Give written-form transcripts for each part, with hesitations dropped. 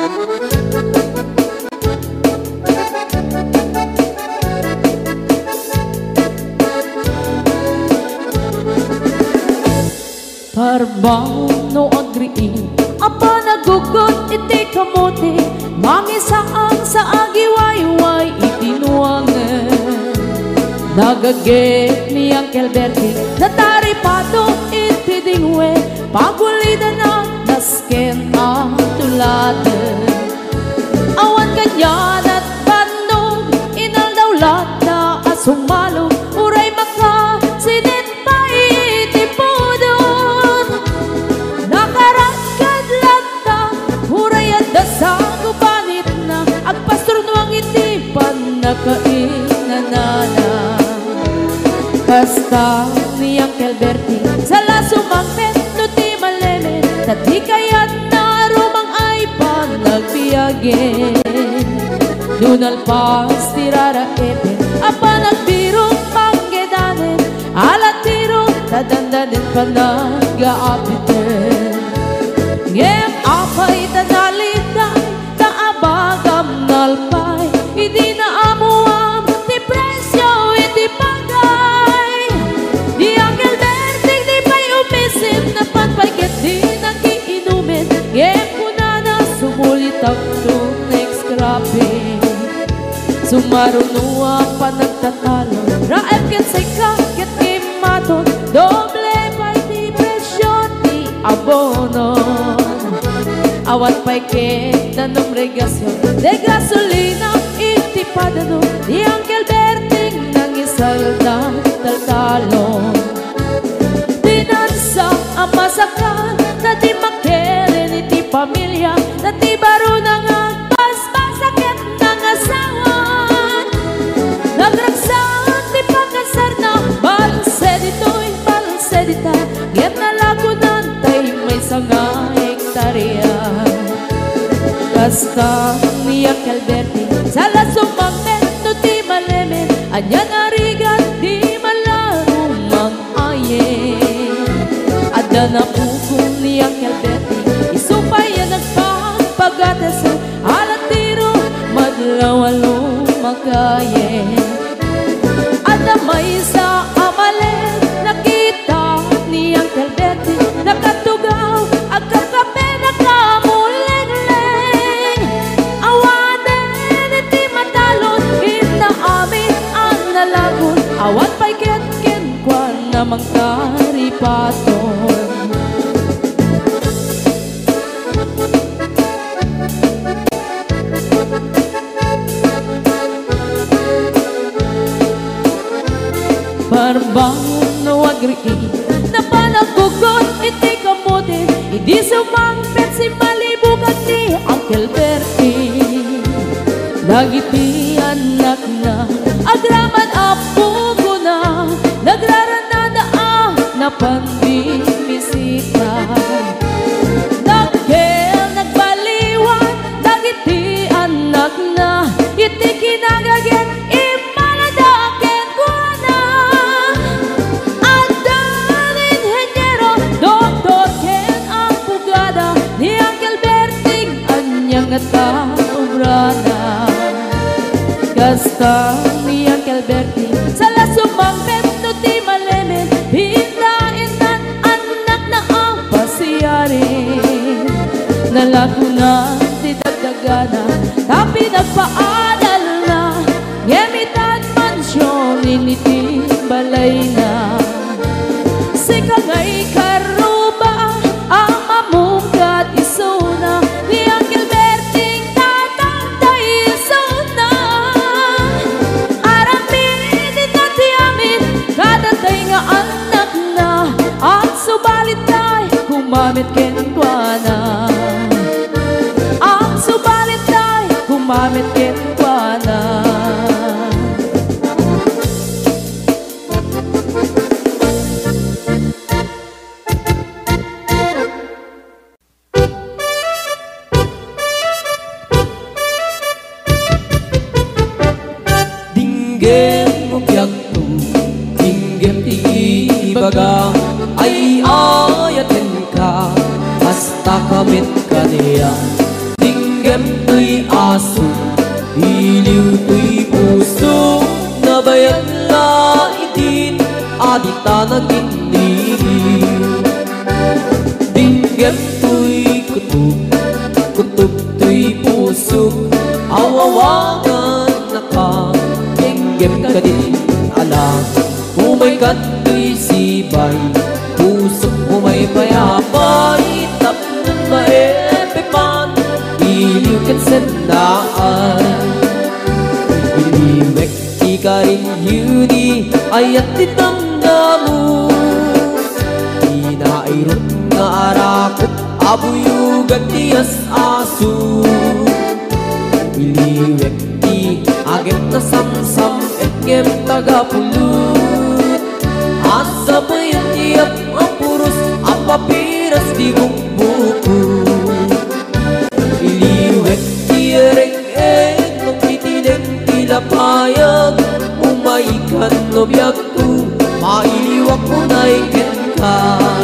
Parbang no agriin apa nagugot iti kamote mangisaan sa agiwayway itinuangan nagaget ni Uncle Bertie nataripato iti dingwe pagulida na nasken ang tuladan awan kanyan at bandong inaldawlat na asumalo uray maka sinin pa iti podon nakarakad lata uray at dasang upanit na agpastor nuang iti panakainanana kasta ni Uncle Bertie sala sumangpet no ti malemen tati kayat na rumang ay panagpiyagin dunal pas tirara epen apa nagbirong panggedanen alat tiro tadandanen panag-aapiten ngem apay tanaliday taabagam nalpay hindi na amuam ti presyo iti pagay di Uncle Bertie di pa'y umisin na panpayget di nagiinumin ngem kuna na sumulit ang next scrapping sumarunua pa nagtatalo raep ket say kaket kimaton doble pa'y di presyo ti abonon awan pa'y ket nanom regasyon de gasolina iti padano di Uncle Bertie nangisalda taltalon dinansa ang masakan na di makeren iti pamilya na di baro nang agpaspasaket ng asawan nagragsan di pagkasar na balsedito'y balsedita ngem nalagunan tay may sanga hektarya kasta ni Uncle Bertie sala sumangmen no ti malemen anya narigan di malarumang ayen adda na pukong ni Uncle Bertie isupay yan nagpapagatas alat tiro madlawalo makayen adda may sa amalen nakita ni Uncle Bertie nakatugaw agkakape nakamuleng-leng awanen iti matalon ita amin ang nalagon awan pa'y ketken kwan namang karipaton Parbangon no agriin na panagugot iti kamote hindi sumangpet si malibugan ni Uncle Bertie dagiti anak na agraman apo ko na nagraranada na panbimisita dagkel nagbaliwan dagiti anak na iti kinagaget imaladaken ko na adan inhenyero doktor ken ang pugada ni Uncle Bertie anyang ataobrana kasta ni Uncle Bertie sala sumangpet no ti malemen hindain anak na ang pasiyarin nalaguna ti dagdagana tapi nagpaadal na ngemitan mansyon initi balay na sikangay karuba ang mamungkat isuna ni Uncle Bertie tatantay isuna aramin itati amin kadatay nga anak na at subalit tay kumamit kenkwana at subalit tay kumamit kenkwana bagang ay ayatin ka hasta kamit ka niya tingge Dinggem to'y aso, iliw to'y puso, nabayag na itin, adita naginigiw. Dinggem to'y kutub, kutub to'y puso, awawangan na ka, dinggem ka din alam. Umay ka to'y sibay, puso umay payapay, tapnon maepepan, iliw kat sandaan. Iliwek di ka rin yuni, ayat ditanggamu, inairot nga arakot, abuyugan tiyas aso. Iliwek di agem na samsam, etgem tagapulut, asa pa yung tiyap ang puros, ang papiras di bukbuku. Iliwek di ereng-eng, magtitinig tilapayag, umaikan no biyag tu, mailiwak mo na ikin ka.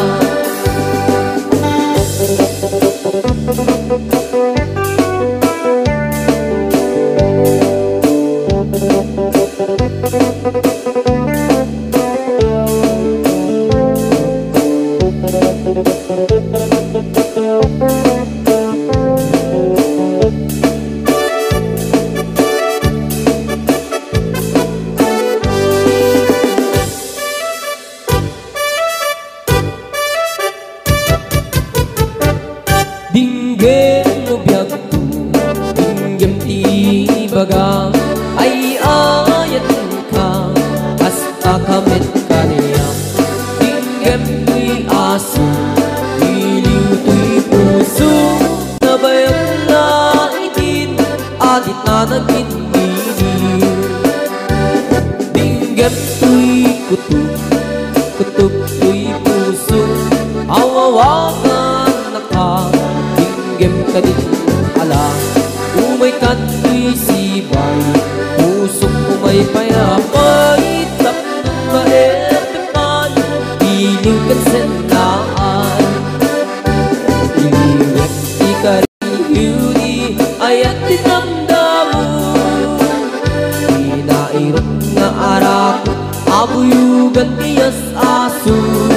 Dinggem mo biyag tu, dinggem ti baga, ay ayat ka, hasta kamit ka niya. Dinggem to'y aso, iliw to'y puso, nabayag na itin, adit na naginigiw. Dinggem to'y kutub, kutub to'y puso, awawangan na ka, dinggem ka din alam. Umay ka to'y sibay, pusong umay payapay, tapnon maepepan, iliw kat sandaan. Iliwek di ka rin yuni, ayat dinamdamu, inairot nga arakot, abuyugan tiyas aso.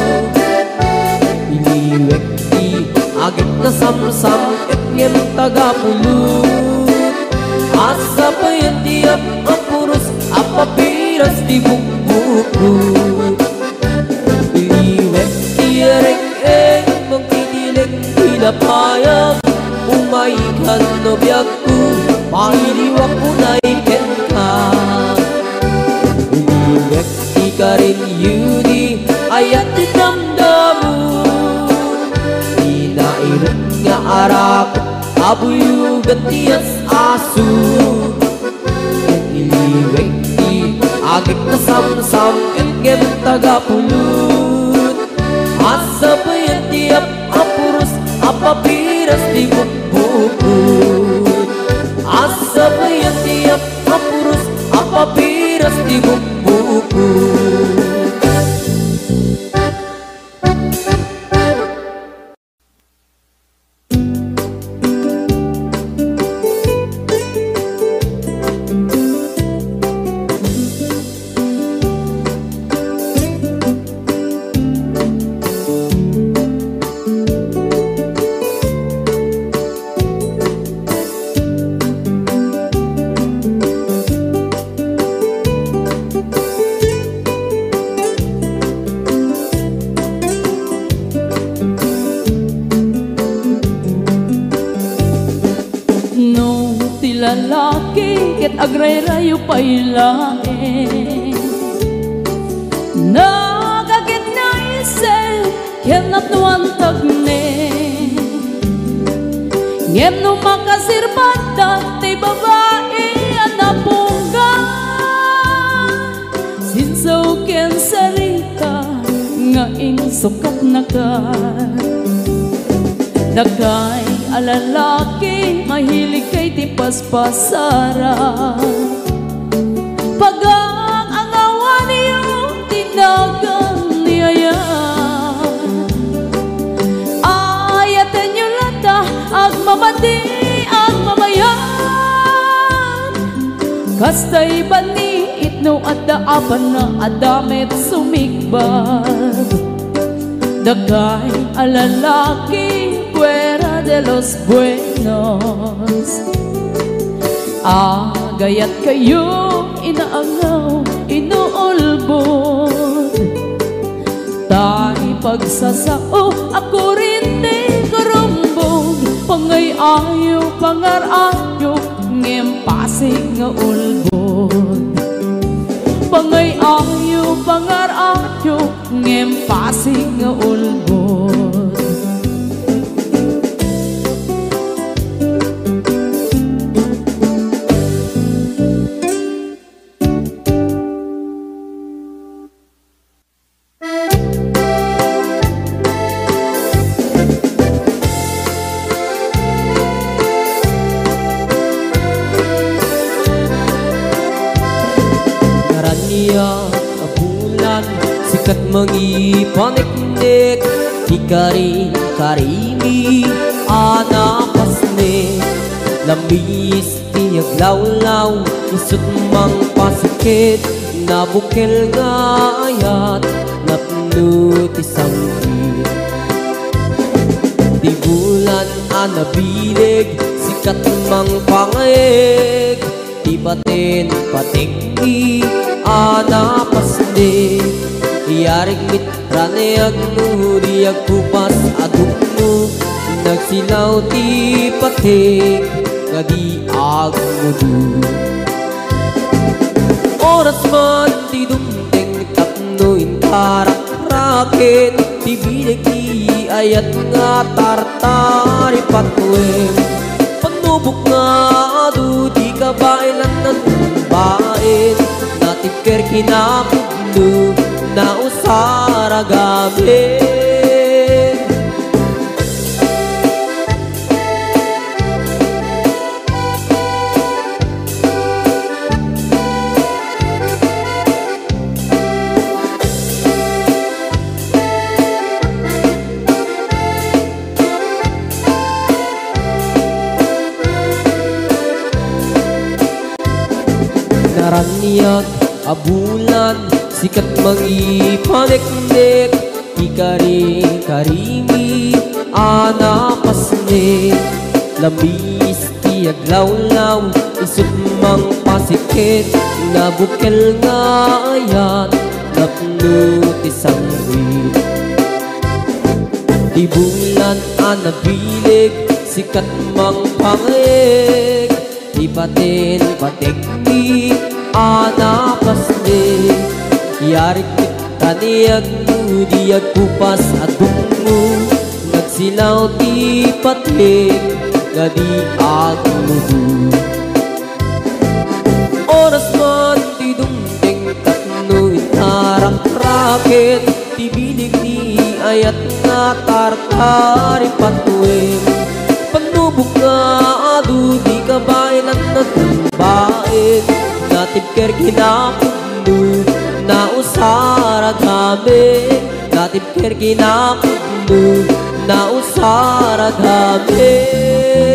Iliwek di agit na samsam, etngem tagapulut, asa pa yan tiyap ang puros, ang papiras di bukbukut. Iliwek di ereng-eng, magtitilig tilapayag, umaikan no biyag ko, mailiwak mo na ikin ka. Iliwek di ka rin yuni, ayat dinamdamu, inairot nga arakot, abuyugan tiyas aso. Iliwek di agit na samsam, etngem tagapulut, asa pa yan tiyap ang puros, ang papiras di bukbukut. Asa pa yan tiyap ang puros, ang papiras di bukbukut. Lalaki ket agray-rayo pailae, nagagit na isip ken natnuan tagne, ngem no makasirbata ti babae anapungga, sinsaw ken sarita nga ing sukat na ka. Dagay alalaki mahilig kay ti paspasara, pagang angawan niyo tinagan niyaya. Ayatan niyo lata agmamati agmamay Kastay bani itno at daapan na adamet sumigbag. Dagay alalaki fuera de los buenos. Gayat kayo inaangaw, inuulbod. Tay pagsasao, ako rin di karumbog. Pangay ayaw, pangarayo, ngempasig nga ulbod. Pangay ayaw, pangarayo, ngempasig nga ulbod. Kabulan, sikat mangipaniknik, ikarin-karimi, anapasnik. Lambis tiyag lawlaw, isut mang pasikit, nabukil nga ayat, napno tisangkit. Di bulan anabilig, sikat mang pangayeg, di batin patinggi, anapasnik. Iyarig mitranayag mo, diyag kupas aduk mo, nagsilaw ti pating, ngadi agmudu. Oras man ti dumting tapno intarak-rakit, ti bilig ti ayat nga tartari patwem. Panubok nga adu, di kabailan ng bain, natipker kinakudlo, na usara gabi. Naraniyak abulan, sikat mangipaniknik, ikari-karimi, anapasnik. Lambis tiyag lawlaw, isut mang pasikit, nabukil nga ayat, napno tisangwit. Di bulan anabilig, sikat mang pangayeg, di batin patikni, anapasnik. Yarik taniyag mo, diyag kupas adung mo, nagsilaw ti patik, ngadi agmudu. Oras man ti dumting tapno intarak-rakit, ti bilig ni ayat nga tartari patwem. Panubok nga adu, di kabailan na tumbain, natipker kinakudlo, na usara gabi. Natipker kinakudlo, na usara gabi.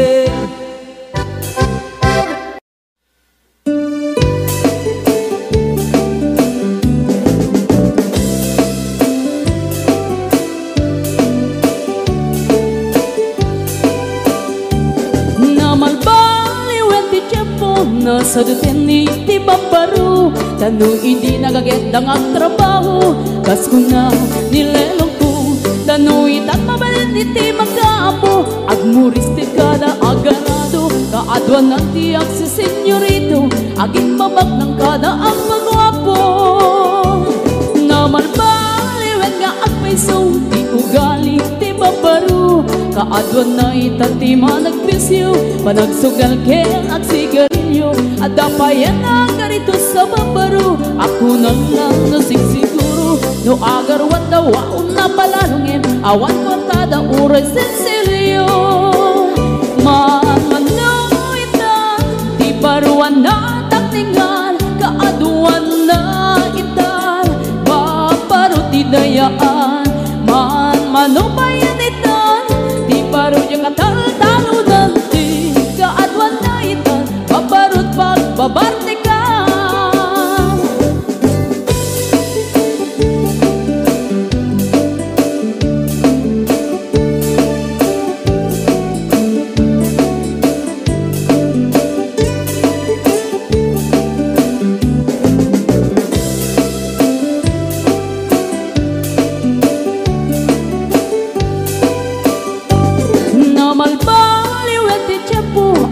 Sa dutini ti babaru, tanong hindi nagagendang ang trabaho. Kas ko na nilelong ko, tanong itat mabalin iti magkaapo. Agmuris ti kada aganado, kaadwan ng tiyak si senyorito, aging babag ng kada ang pagwapo. Naman baliwen nga agpaiso, ti ugali ti babaru, kaadwan na itati managpisyo, panagsugal kel ag sigarilyo. Adapayan na ganito sa babaru, ako na lang nasigsiguro, no agarwan daw waon na palalungin, awan kwartada uray sensilyo. Manmano ita, di baruan na taktingan, kaaduan na ita, babaru ti dayaan. Manmano bayan ita, di baru yung katal-talunan, di kaadwan na ita, babarut pagbabartika,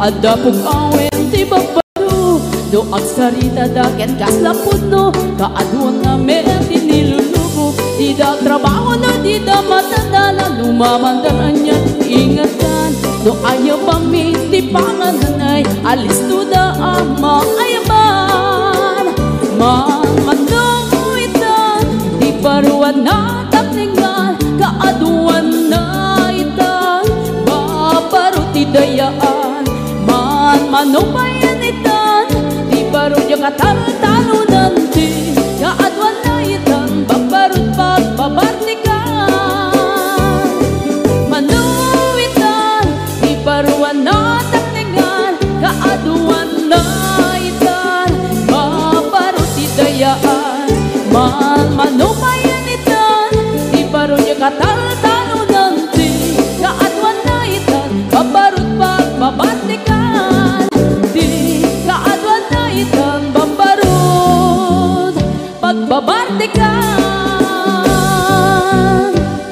Adapog awen ti babado do agsarita daket gas lapudno kaaduan nga meti nilulubo di da trabaho na di da matandala lumamandaran niya ingatan do ayaw pamiti pangananay alis to da ama ayaban manuitan di paruan na takningan kaaduan na itan maparuti dayaan manubayan itan di baru yung katalo-talo nanti kaadwan na itan babarut pagbabartikan manuitan di baruan na takningan kaadwan na itan babarut idayaan manubayan itan di baru yung katalo-talo nanti kaadwan na itan babarut pagbabartikan pagbabartikan.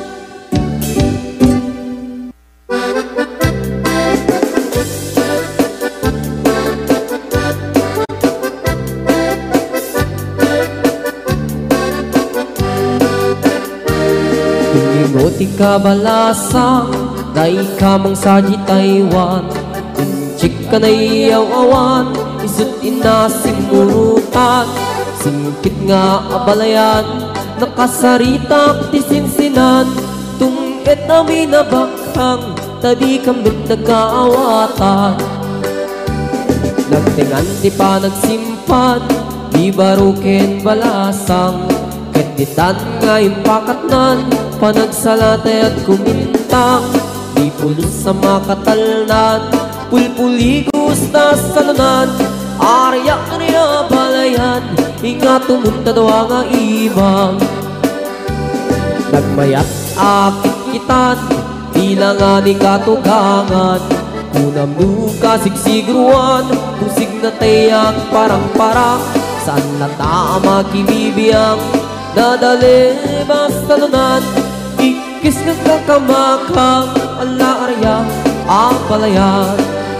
Ingoti ka balasang day kamang saji Taiwan Inchik ka na iyaw-awan isut inasimurutan Singkit nga abalayan, nakasaritak ti sinsinan Tungit namin na bakhang, tadi kambit nagkaawatan Nagtingan di pa nagsimpan, di barukin balasang Keditan nga impakatnan, panagsalatay at kumintang Di pulos sa makatalnan, pulpuligos na salunan Arya-arya balayan Inga tumunta daw nga ibang Nagmayat akit kitan Tila nga ni katugangan Kunam duka sigsigruan Pusig na tayak parang-parang Saan na tama kinibiyang Nadali basta nunan Ikis nga kakamakang Ala arya apalayan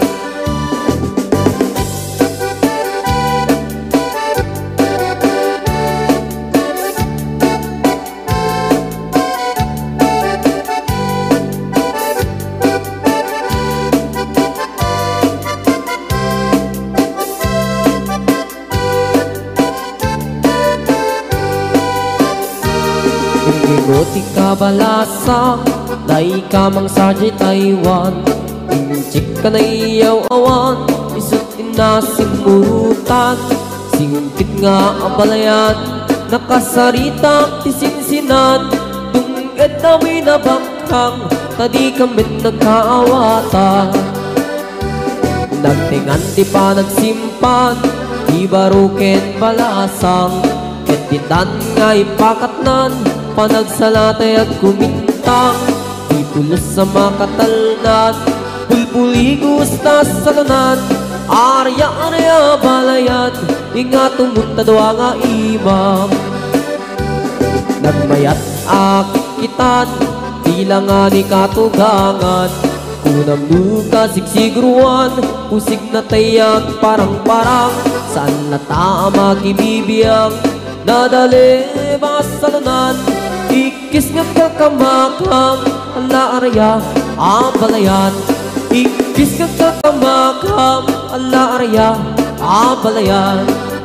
Ingoti ka balasa, day kamang saji Taiwan Inchik ka na iyaw-awan, isut inasimurutan Singkit nga abalayan, nakasaritak ti sinsinan Tungit namin na bakhang, tadi kambit nagkaawatan Nagtingan di pa nagsimpan, di barukin balasang Keditan nga ipakatnan Panagsalatay at kumintang Di pulos sa makatalnan Pulpuligos na salunan Arya-arya balayan Inga tumunta daw nga imam Nagmayat akit kitan Tila nga ni katugangan Kunam duka sigsigruan Pusig na tayak parang-parang Saan na tama kibibiyang Nadali basalunan Ikis nga kakamakang Ala arya abalayan Ikis nga kakamakang Ala arya abalayan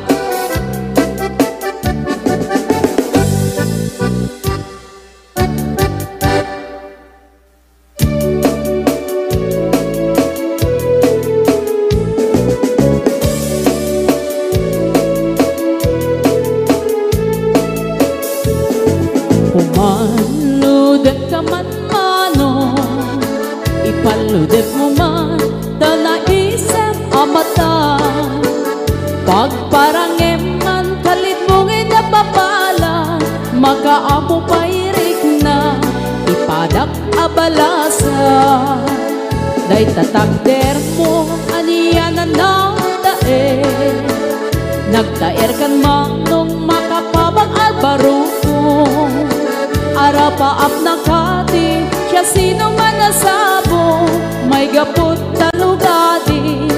Pumaludet ka man mano Ipaludet mo man Da naisip amata Pagparangem man Kalit mong inapapala Magkaamo pairik na Ipadak abalasa Day tatakder mo Aniyanan na daer Nagtaer kan manong makapabang albarukong Arapaap na kati, siya sino man nasabo May gapot talugadi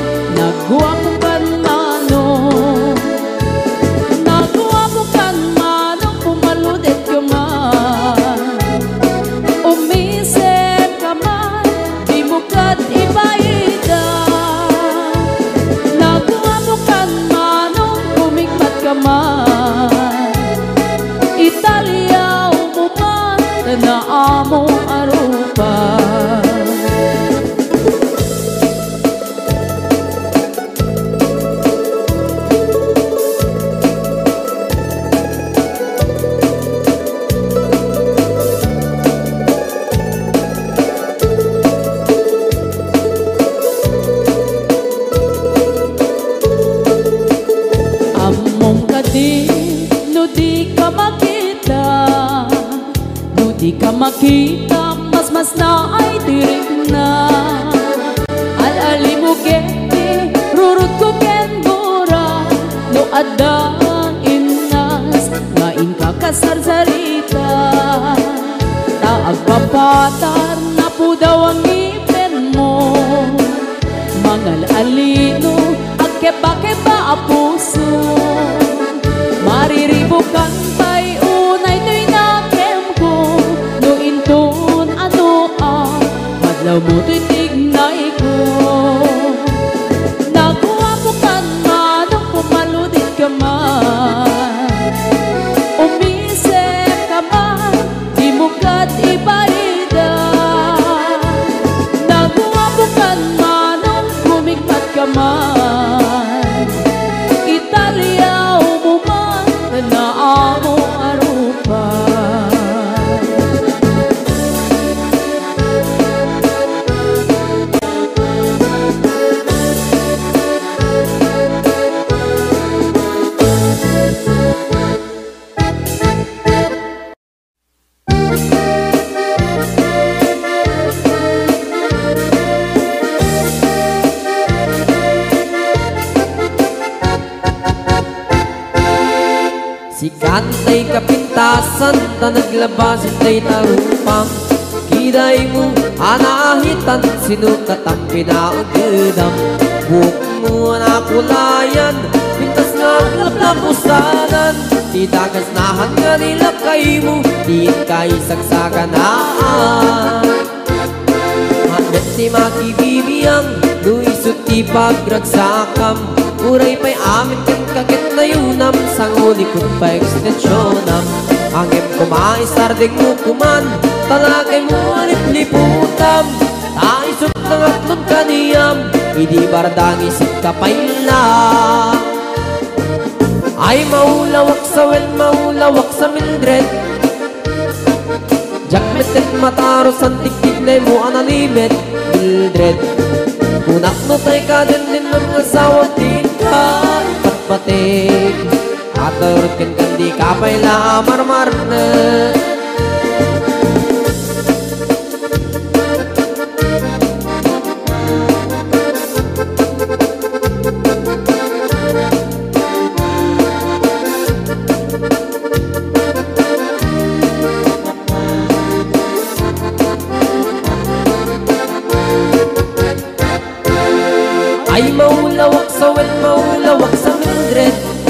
man. Italia umuman na amo arupa. Di ka makita, mas na ay tirik na. Al-ali mo keti, rurut ko ken gora. No adan inas, ngain ka kasarsarita. Taag papatar na po daw ang ngipin mo. Mangal-alino, agkeba-keba a puso. Mariribukan pa'y unay to'y nakem ko. Nointun ano madlaw mo to'y tignay ko. Nakuha mo kan manong pumaludit ka man. Umisip ka man, di mo kat ibaida. Nakuha mo kan manong kumigpat ka man. Italia umuman na amo arupa. Si kantay kapintasan ta naglabasin tay tarupang. Kiday mo anahitan sinukat ang pinaagdam. Buhok mo nakulayan, pintas nga laplapusanan. Di dagas nahan nga nila kay mo, di kay sagsaganaan. Handet si makibibiyang, luisot ti pagragsakam. Uray pa'y amin kan kakit na yunam, sang huli kong pa ekstensyonam. Angem kumaisarding mo kuman, talagay mo alip-liputam. Taisot ng atlon kaniyam, hindi bardang isip kapay lang. Ay maulawak sa wel, maulawak sa Mildred. Jakmetet mataros ang tiktignay mo analimet, Mildred. Kunak no tay ka din ng asawa din ka ipatpatig. At urut kan di kapay la marmar na. Ay maulawak sa wel, maulawak sa Mildred.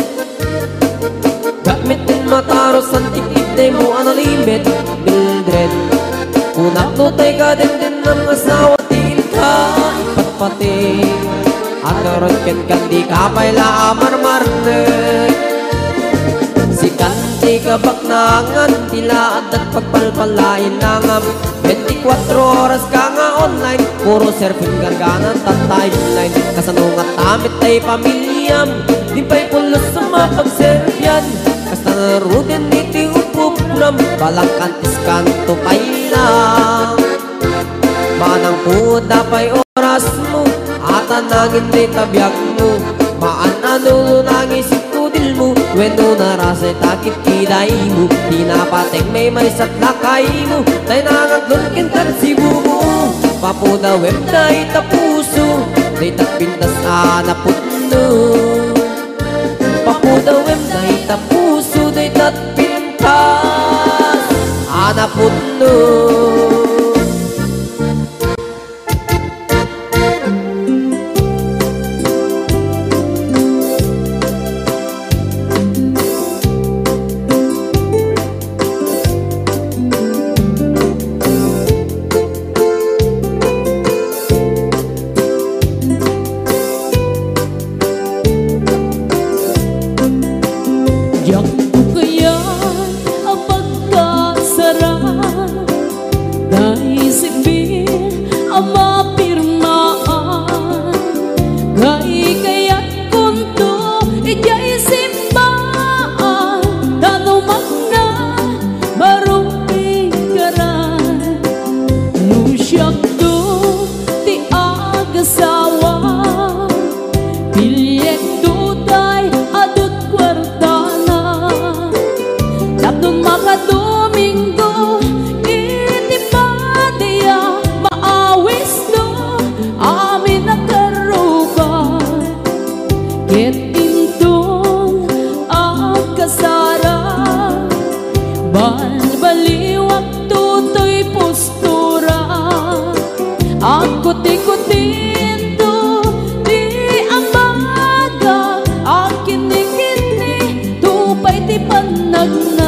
Gamitin mataros ang tikitay mo analimit, Mildred. Kunak no tay ka din ng asawa din ka ipatpating. At karon kan di kapay la marmarnet. Si kanti kabaknangan tila at pagpalpalain langam. 24 oras ka nga online, puro surfing garganan at timeline. Kasanungat amit ay pamilyam, di pa'y pulos sa mapag-serfyan. Kasta narudin iti upupulam, balang kantis kanto pa'y lang. Manang puda pa'y oras mo, at anangin di tabyak mo. Maanano nang isip kudil mo, weno narasay takit kiday mo. Di napateng may satlakay mo, tay nangaglon kintan si bumo. Papuda web na itapuso, day tapintas anaputno. Papuda web na itapuso, day tapintas anaputno. Ket intong agkasara balbaliwak tutoy postura akuti-kutin to di ambaga akini-kini tupay ti panagna.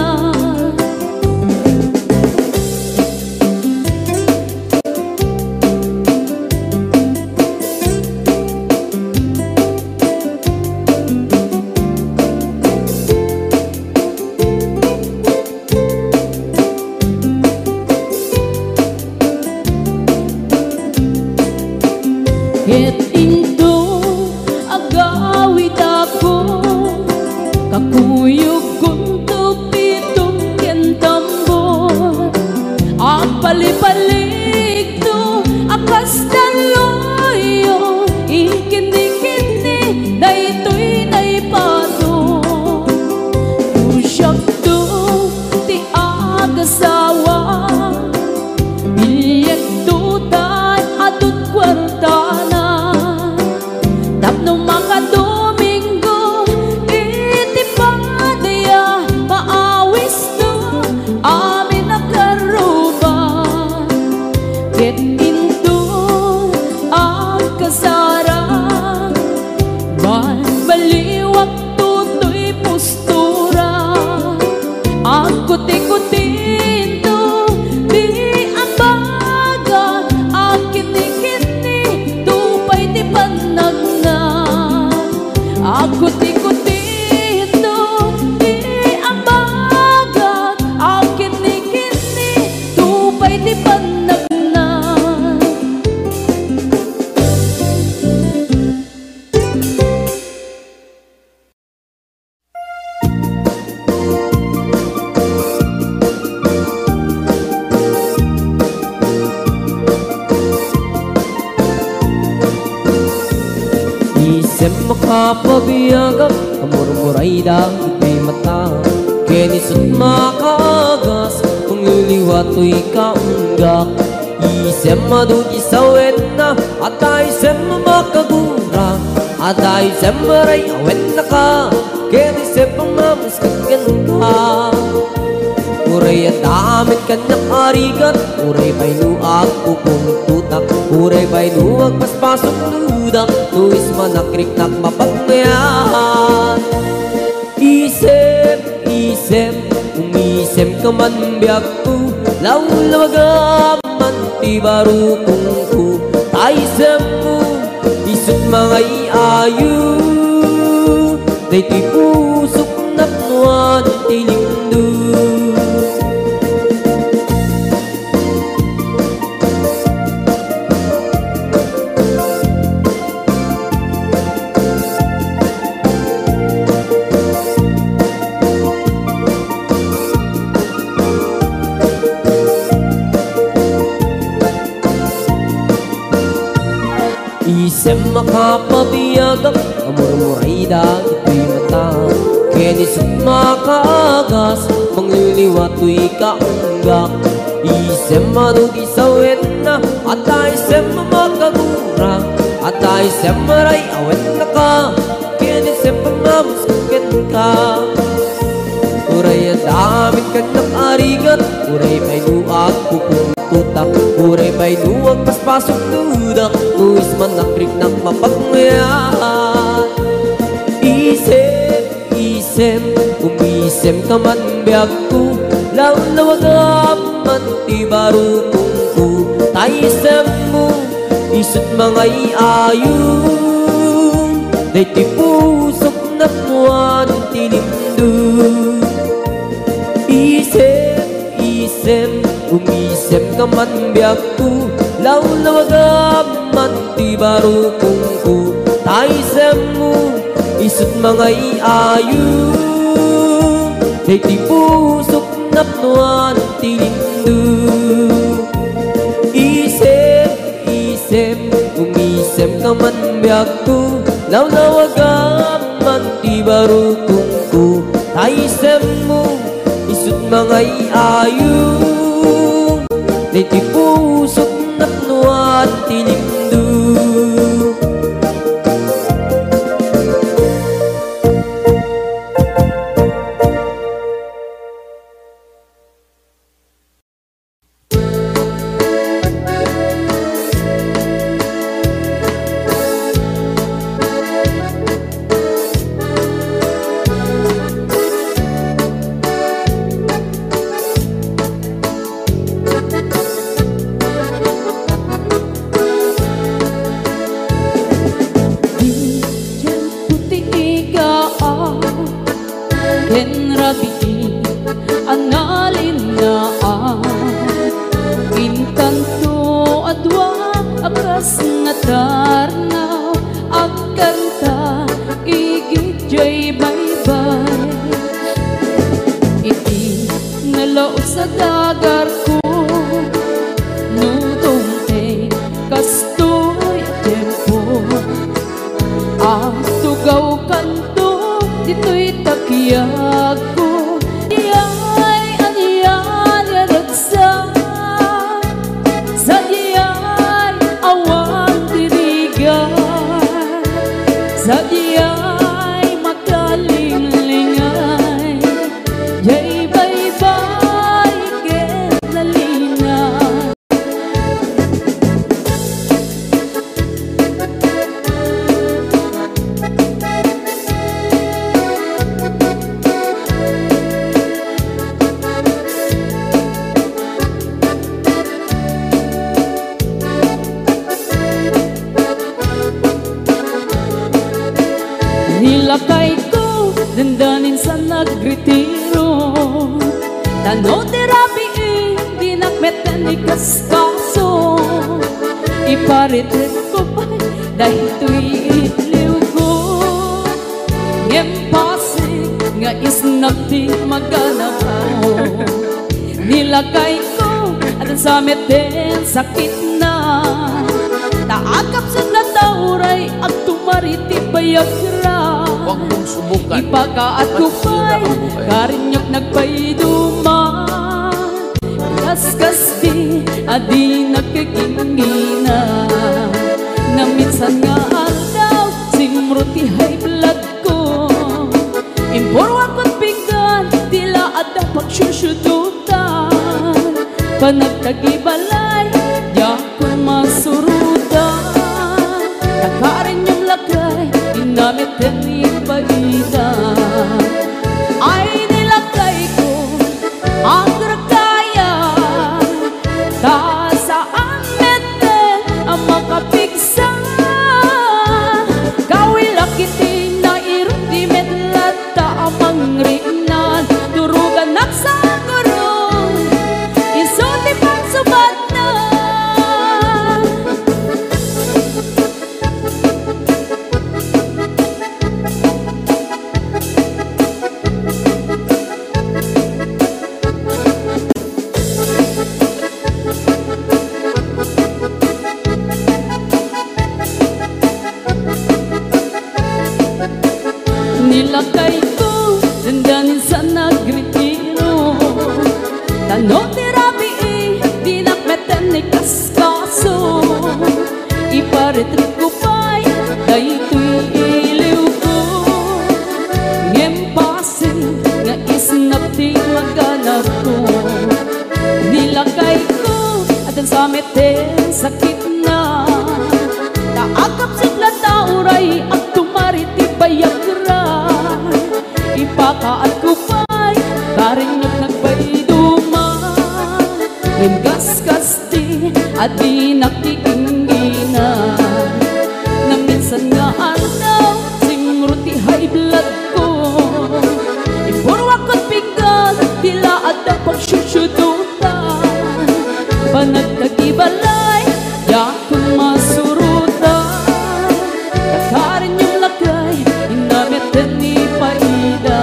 Ket into agawid ako kakuyog kunto pitong kentambor apali-palig to akas daloyo ikini-kini daytoy naipato usyak to ti agasawa bilyek tutan atut kwartana tapno makadomingo iti padaya maawis to amin nakaruban ket into agkasara balbaliwak tutoy postura akuti-kutin to di ambaga akini-kini tupay ti panagna akuti-kutin to di ambaga akini-kini tupay ti panagna. Isem makapabiyagak kamurmuray dahil kay mata kenisot makagas pangliliwato'y kaunggak. Isem madugi sawet na at isem makagura at isem maray awet na ka kenisem pamamaskagan ka. Uray at damit kanyang arigat uray ba'y nuag pupuntutak uray ba'y nuag paspasok dudak tuwis manakrik-nak mapagmayan. Isem, isem, umisem ka man biyak ko lawlawagaman ti barukong ko taisem mo isut mga iayo day ti pusok naknuan ti lindo. Isem makapabiyagak amurmuray dahil ito'y mata kenisot makagas mangliliwato'y kaunggak. Isem madugi sawet na at isem makagura at isem maray awet na ka kenisem pamamaskagan ka. Uray at damit kanyang arigat uray ba'y nuag pupuntutak uray ba'y nuag paspasok dudak tuwis manakrik-nak mapagmayan. Isem, isem, umisem ka man biyak ko lawlawagaman ti barukong ko taisem mo isut mga iayo day ti pusok naknuan ti lindo. Isem, isem, umisem ka man biyak ko lawlawagaman ti barukong ko taisem mo isut mga iayo day ti pusok naknuan ti lindo. Isem, isem, umisem ka man biyak ko lawlawagaman ti barukong ko taisem mo isut mga iayo day ti pusok naknuan ti lindo. Tugaw kanto, dito'y takiyag ko. Diyay aniyan yaragsa, sa diyay awan dirigan, sa diyay makalinglingan, jay baybay ket nalinan. Nilakay ko, dandanin sa nagretiro. Tanaw terapi di nakmetan ni kaskaso. Iparitrit ko pa, dahil ito'y iliw ko. Ngempasig, nga isnap di magana mo. Nilakay ko, at sa meten sakit na. Taakap sa natauray, at tumariti bayakra. Huwag mong subukan. Ipakaat ko pa'y karinyok nagpayduma. Kaskas di, adi nagkikingina. Na minsan nga aldaw, simruti high blood ko. Impurwa ko't bigan, tila at ang pagsusyudutan. Panagtagibalay, yakon masurutan. Takarin yung lakay, inamit ni paida. Ay nilagay ko ang grakaya, ta saan meten ang makapigsa. Kawilakiti na iruti medlata amang rinan, turugan nagsaguro, isuti pang subat na. Nilakay ko, dandanin sa nagretiro. Tanaw terapi di nakmetan ni kaskaso. Iparitrit ko pa'y, dahil ito'y iliw ko. Ngempasig, nga isnap di maganap ko. Nilakay ko, at ang sa meten sakit na. Taakap sigla tauray, at tumariti bayakra. Ipakaat ko pa'y karinyok nagpayduma. Ngaskas di, at di nakikingina. Na minsan nga aldaw, simruti high blood ko. Impurwa ko't bigan, tila at ang pagsusyudutan. Panagtagibalay, yakon masurutan. Takarin yung lakay, inamit ni paida.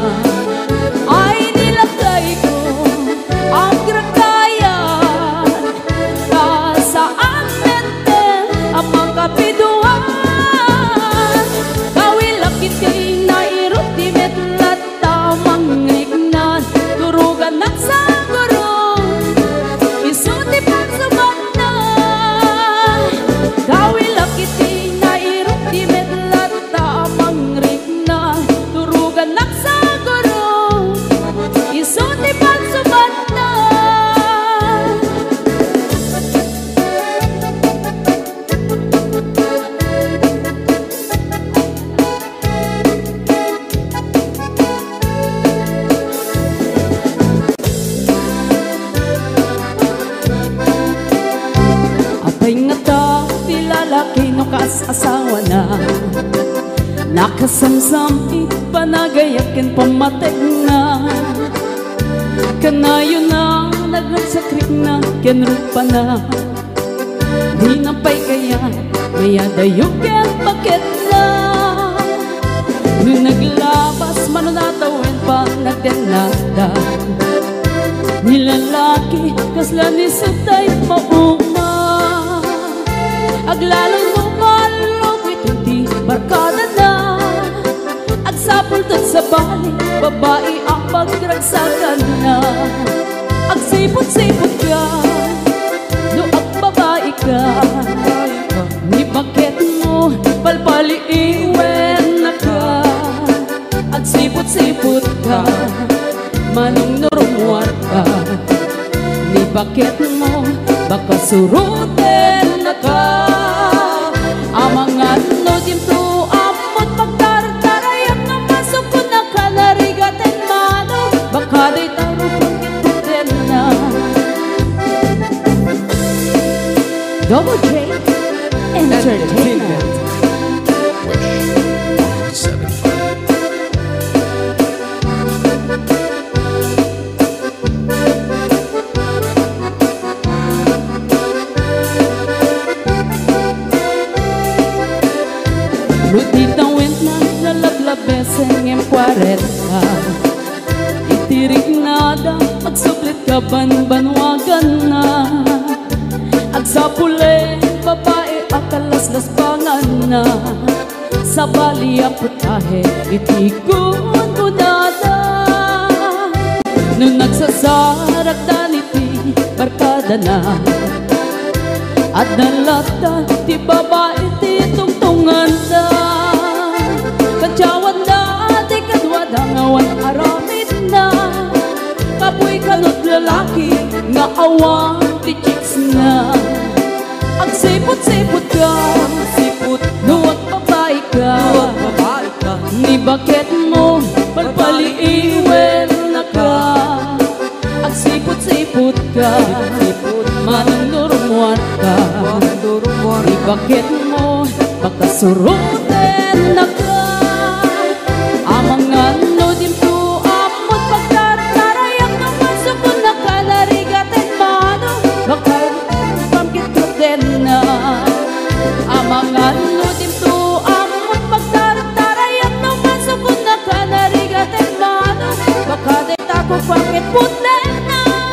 Ay nilagay ko ang grakayan, ta saan meten ang makapiduan. Kawilakit kay nairuti medlat tamang rignan, turugan nagsaguro, isuti pang subat na. Kawilakit kay nairuti medlat tamang rignan, turugan nagsaguro, isuti pang subat na. Apay nga ta, tila laki no kas-asawa na. Nakasamsam ipanagayakin pamatek na. Kanayo na, nagsakrik na, kenrupa na. Di napay kaya, maya dayo ken bakit na. Nung naglabas, manunatawin pa nagtenada. Nilalaki, kasla ni sutay mauma. Aglalang lumalong ito di barkada. babae ang pagragsakan na. Ang sipot-sipot ka, no ang babae ka. Ni bakit mo palpaliiwen na ka. Ang sipot-sipot ka, manong norumwar ka. Ni bakit mo baka suruten na ka. Amang ano dimto amot pagtartarayan na masok ko na kanarigaten mano. Baka di taro pagkituten na. Double J Entertainment. Rutita went na lalablabeseng em 40. Itirik nada, magsuplit ka banbanwagan na. Agsapule, babae, akalaslas pangan na. Sa baliya putahe, itikon ko nada. Nung nagsasarak daniti, barkada na. At nalata, ti babae, ti tungtungan na. Kadyawan na, ti kadwada, ngawan aramid na. Kapoy kanot lalaki, nga awang ti chicks na. Ang sipot-sipot ka, sipot, nuwag babae ka. Ni bakit mo, palpaliiwen na ka. Ang sipot-sipot ka, manang norumwar ka. Ni bakit mo, baka suruten na ka. Amang ano dimto amot pagtartarayan na masok ko na kanarigaten mano. Baka pangkituten na. Amang ano dimto amot pagtartarayan na masok ko na kanarigaten mano. Baka di tako pangkituten na.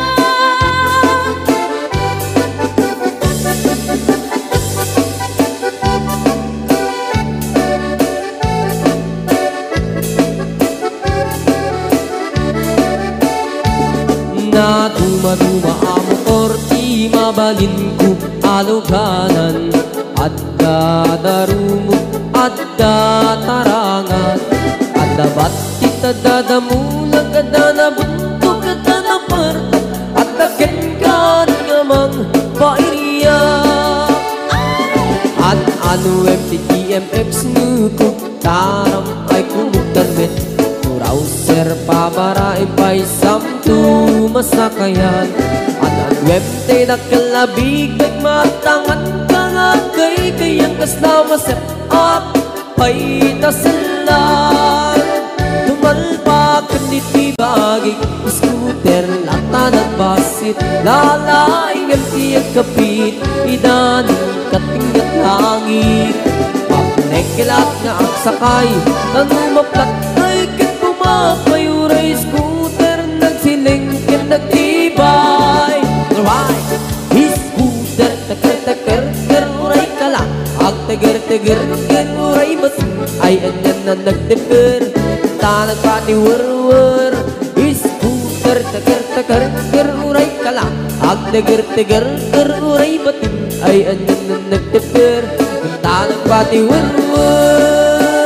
Na duma-duma ang motor, di mabalin ko aluganan. At dadarumog, at datarangan. At dabat kita dadamulag, at danabuntok, at danaparta. At dakenkan ngamang pairiyak. At ano MTTMX nuko, taram ay kumugtanmet. Browser pabarain pa'y samtu masakayan. At ang web tay nakalabig nagmatangan ka nga kay kayang kasla masep up pa'y tasilan. Tumalpak niti bagay scooter lata ng basit. Lalaing ang tiyag kapit idaning katingat langit. Pagnekilat nga ang sakay nanumaplat ay payuray scooter, nagsilingkin, nagtibay. Alright, scooter, takar-takar, uray ka lang. Ang tagar-tagar, uray mas ay anyan na nagtipir. Tanag pati war-war. Scooter, takar-takar, uray ka lang. Ang tagar-tagar, uray batin ay anyan na nagtipir. Tanag pati war-war.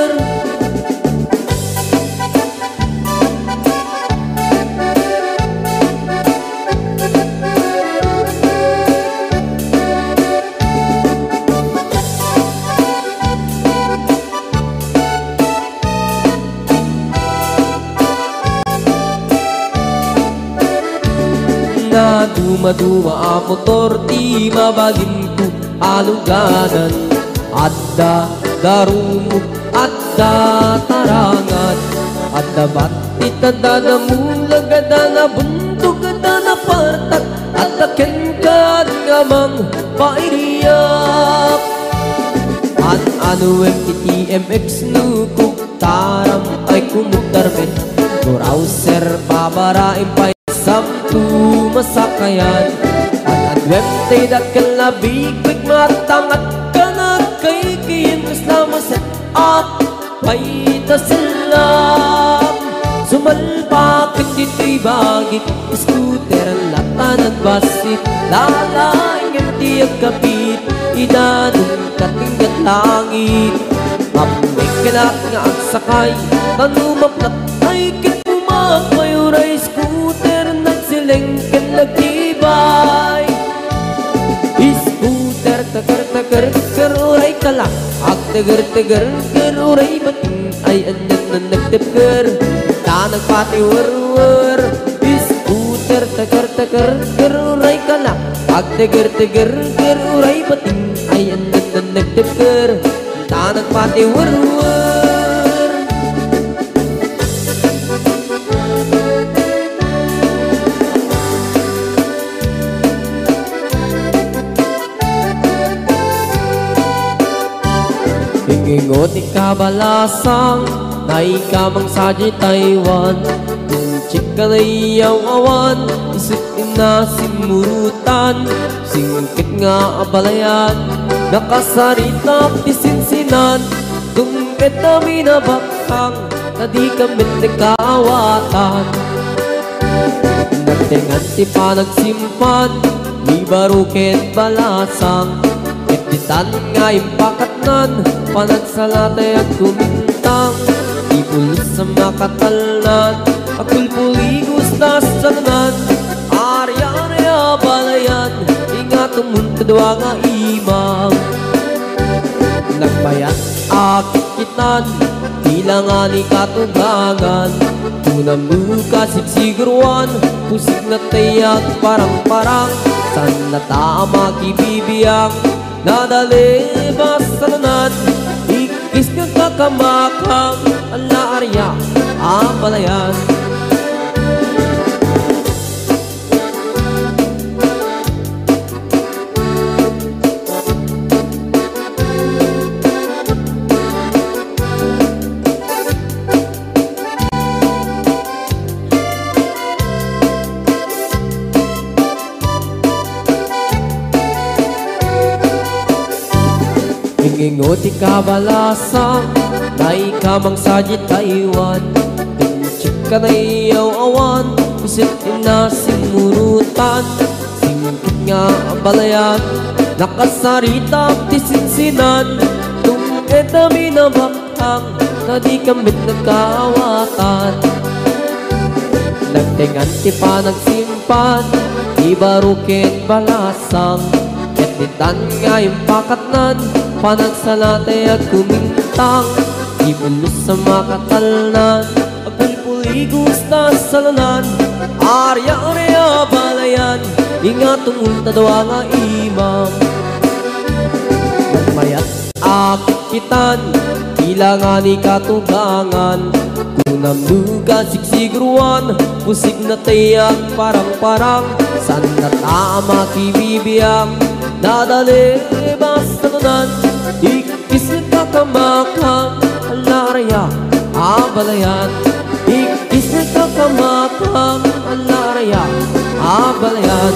Na duma-duma ang motor, di mabalin ko aluganan. At darumog, at tarangan. At dabat itadanamulag, at danabundog, at danapartak. At dakenkan ngamang pairiyak. At ano MTTMX nuko, taram ay kumugtarmen. Browser pabarain pa'y samtu masakayan. At ang web tay dakalabig bigmatangat ka na kay kayan kasla maset up pa'y tasilam. sumalpak dito'y bagit scooter ang lata ng basit lalaing ang tiyag kapit idanong katinggat langit mapumig kanak nga ang sakay tanumaplat ay kitpumakay uray scooter nagsilengken nagtibay scooter tagar uray kalak ag tagar uray bating ay anyan na nagtipker ta nagpatiwer scooter tagar uray kalak ag tagar uray bating ay anyan na nagtipker ta nagpatiwer Ingot ikabalasang na ikamang sa Taiwan kung chika na iyaw awan isip na simurutan singkit nga abalayan nakasarita tisinsinan tungkit na minabakang na di kami nagkaawatan nagtingan ti panagsimpan di baruket balasang ititan nga impakatnan panagsalatay at kumintang di pulis sa makatalnan akulpuligos na sananan arya balayan ingat umuntadwa nga imang nagbayat akikitan tilangan ikatugangan tunang buka sigsiguruan pusig na tayak parang san na tama kibibiyang nadalibas sananan ikis nga kakamakang ala arya abalayan Ingot ikabalasang na ikamang sa Taiwan Tinchik ka na iyaw awan Isip na simurutan Singkit nga ang balayan Nakasarita tisinsinan Tungkit na minabakhang Na di kamit nagkaawatan Nagtingan ti panagsimpan Di baruket balasang Ketitan nga yung pakatnan panagsalatay at kumintang ibulus sa makatalnan agpulpuligos na salanan arya balayan ingatong untadwa nga imam nagmayat akikitan ilangan ikatugangan kunam duga sigsigruan pusig na tayak parang san na tama kibibiyang nadalibas sananan ikis na kakamakang alaraya abalayan ikis na kakamakang alaraya abalayan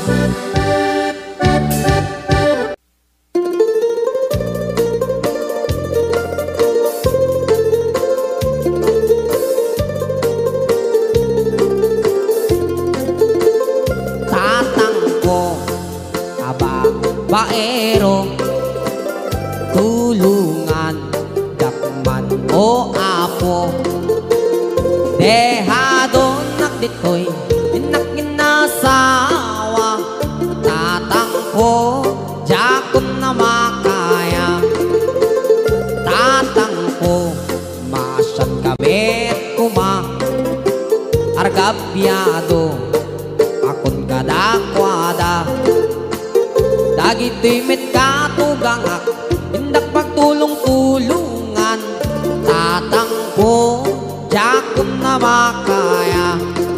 tatangko baero tulungan dakman o apo dehado nakditoy inakinasawa tatangko jakon na makaya tatangko masyad kabit kuma argabyado akon kadakwada dagito'y met katugangak indak pagtulong-tulungan tatangko jakon na makaya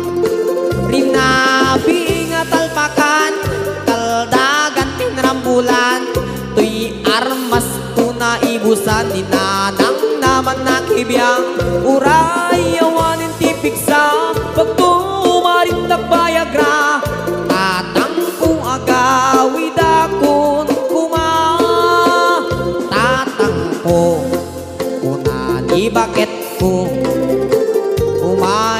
rinabi nga talpakan taldagan tinrambulan tuy armas tuna ibusan ninanang naman nakibiyang uray awanin tipik sa pagtumaring nagbayagra tatangko agawid akon kuma tatangko kunani bakit ko umay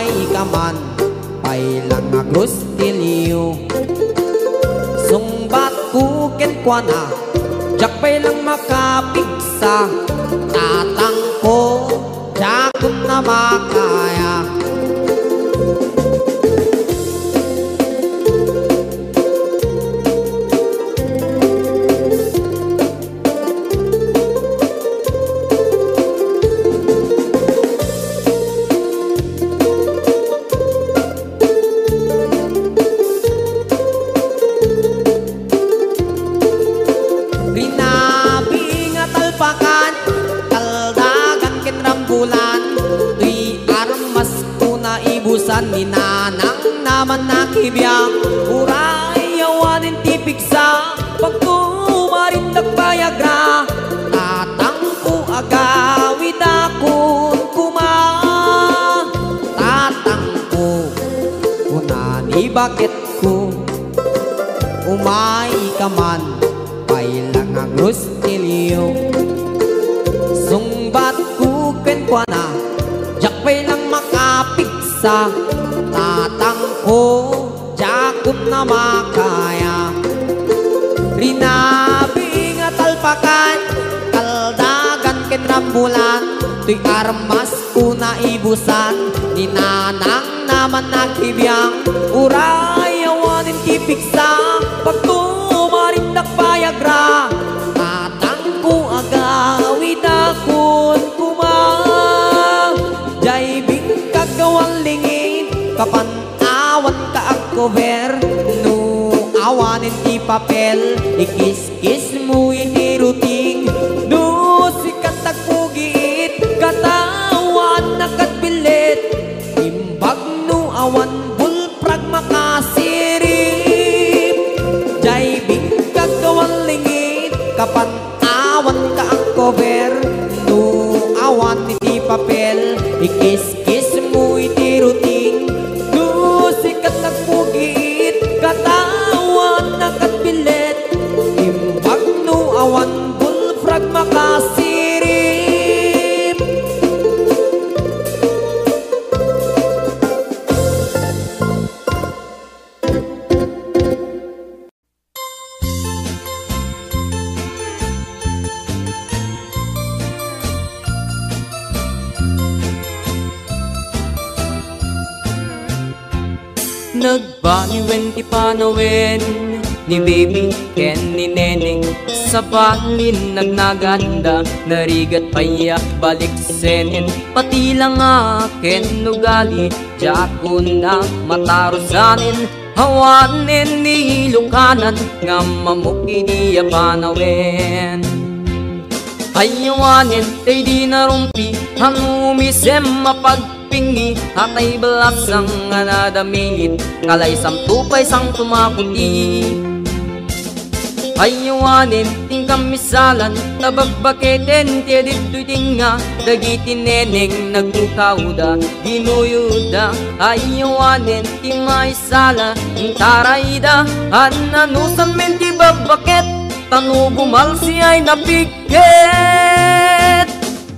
agrostilyo. Sungbat kuken kwa na jakpay lang makapigsa, tatang ko jakot na makaya. Ni nanang naman nakibiyang uray yawanin tipigsa pagtumarin nagpayagra tatang ko agawid akon kuma tatang ko kunani bakit ko umay ka man pailang agrostilyo sungbat ko kenkwa na jakpay lang makapigsa tatang ko jakot na makaya. Rinabi nga talpakan kaldagan ken rambulan tuy armas ko na ibusan ni nanang naman nakibiyang uray awanin kipigsa pagtumarin nagpayagra tatang ko agawid akon kuma jay bing kagawan lingid kapan awan ka ang cover no awanin ti papel ikis-kis mo iniruting no sikat nagpugiit katawan nakatbilit imbag no awan bulprag makasirip jay bing kagawan lingid kapan awan ka ang cover no awan ti papel ikis-kis mo iniruting sikat nagpugiit katawan nakatbilit imbag no awan bulfrag makasirip. Nagbaliwen ti panawin ni baby ken ni neneng sa balin nagnaganda narigat paya balik senin pati lang aken nugali jakon na matarusanin hawanin ni lukanan nga mamuki niya panawin ayawanin tay di narumpi hanumisem mapagpingi hatay belasang nga nadamilit kalay samtupay sang tumaputi ayawanin ting kamisalan nabagbaketen ti dito'y tinga dagitin neneng nagkukauda ginuyuda ayawanin ti maisala tarayda ananusan men ti babaket tanu bumalsi ay napigit.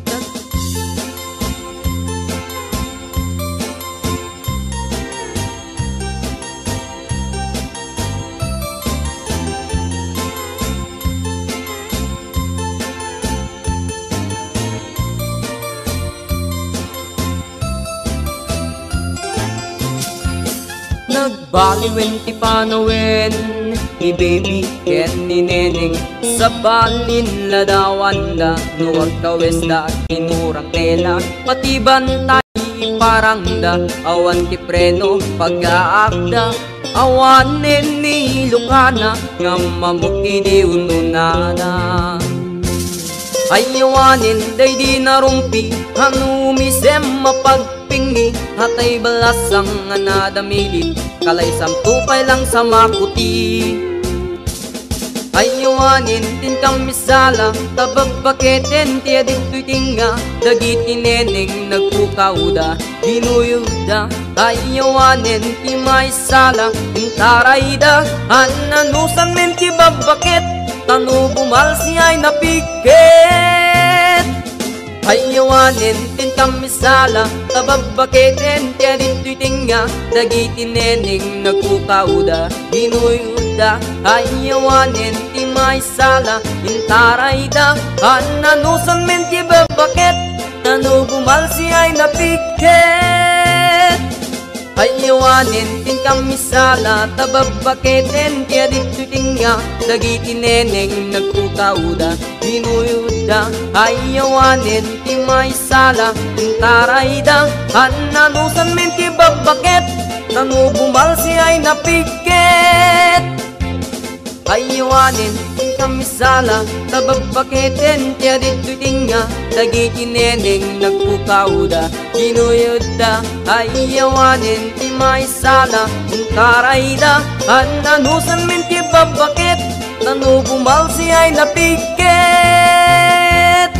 Nagbaliwen ti panawin ni baby ken ni neneng sa balin ladawan da nuwag kawes da kinurang tela pati bantay parang da awan ti preno pag-aakda awanin ni lukana nga mamuki di ununana ayawanin day di narumpi hanumisem mapagpingi hatay balasang nga nadamilit kalay samtupay lang sa makuti ayawanin tin kamisala tabagbaketen ti adito'y tinga dagiti neneng nagkukauda dinuyuda ayawanin ti maisala tin tarayda ananusan men ti babaket tanu bumalsi ay napigit. Hayawanin tin kamisala tababaketen kaya dito'y tinga dagitin neneng nagkukauda ginuyuda. Hayawanin ti may sala intarayda ananusan men ti babaket nanubumalsi ay napiket. Hayawanin tin kamisala tababaketen kaya dito'y tinga dagitin neneng nagkukauda ginuyuda. Hayawanin ti may sala intarayda ananusan men ti babaket nanubumalsi ay napiket. Hayawanin ti kamisala tababaketen kaya dito'y tinga dagitin neneng nagkukauda ginuyuda. Hayawanin ti may sala intarayda ananusan men ti babaket nanubumalsi ay napiket.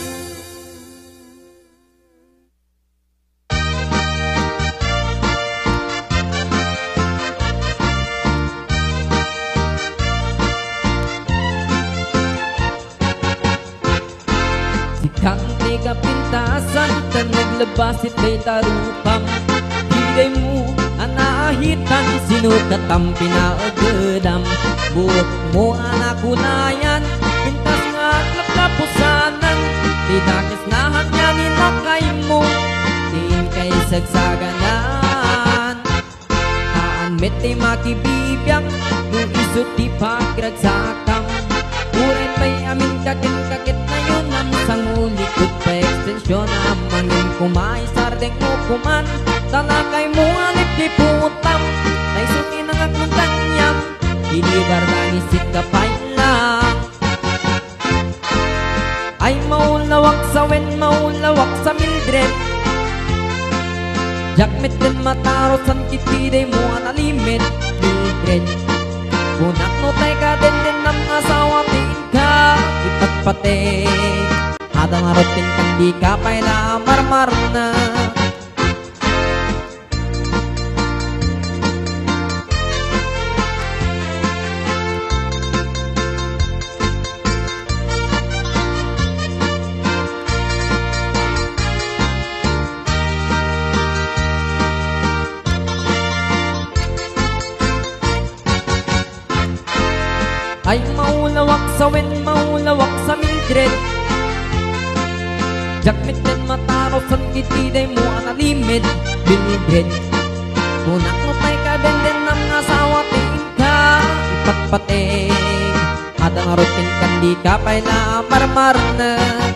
Sikang tiga pintasan ka naglabas itay tarupang diday mo anahitan sinukat ang pinaagdam. Buhok mo anak unayan pintas nga nakapusanan tinakis nahan nga ninakay mo tiin kay sagsaganan. Haan metay makibibiyang nung isot di pagragsakang uray pa'y amin kakit-kakit na yun ang sangulikot pa ekstensyon amangin kumay sardeng ukuman talakay mo alip di putam tay suti ng aklutanyam ilibar ng isip kapay lang. Ay maulawak sa wen maulawak sa Mildred jakmet din matarosan kitiday mo analimit Mildred. Bunak no tay ka din ng asawa tiin ka ipatpating adang arotin kang di ka pa'y na marmar na. Ay maulawak sa wen maulawak sa Mildred jakmet din matarosan kitiday mo analimid Mildred. Bunak mo tay ka din ng asawa tiin ka ipatpating adang arotin kan di ka pa'y na marmar na.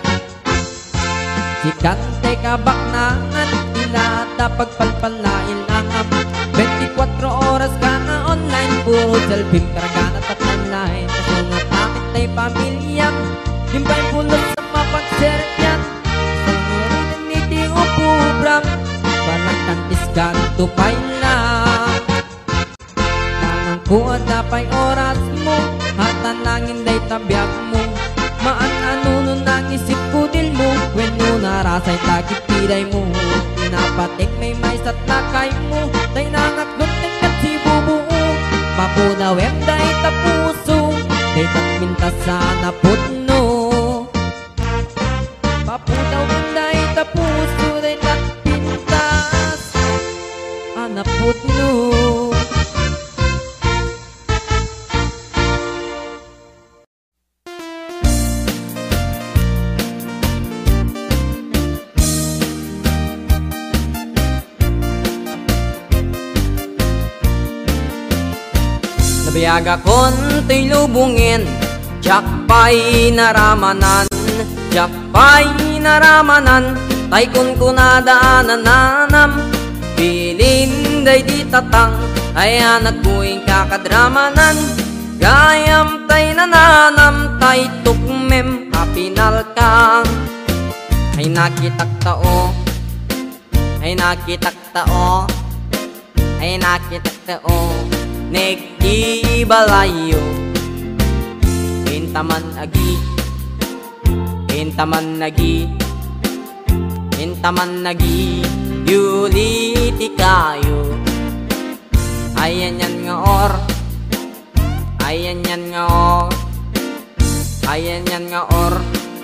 Sikante ka baknangan ilata pagpalpalain langam 24 oras ka na online puro selfie karagana at online kasungat nakit tay pamilyang dimpay pulot sa mapagseryan sangurin niti upubrang balakang iskan tupay lang tangang kuad na pa'y oras mo hatan langin day tabyak mo maan anuno nang isip kudil mo when mo narasay takit tiday mo pinapatik may maysat lakay mo tay nangakot tingkat si bubuo papuna wem day tapuso day tatmintas sa naputno papuna wem day tapuso day tatpintas anaputno. Nabiyaga konto'y lubungin jakpay naramanan jakpay naramanan tay kun kunadaanan nanam pilin day di tatang ay anak kuing kakadramanan gayam tay nananam tay tukmem apinal kang ay nakitak tao ay nakitak tao ay nakitak tao Negi balayo Intaman agi Intaman nagi Intaman nagi Yuliti kayo Ayan yan nga or Ayan yan nga or Ayan yan nga or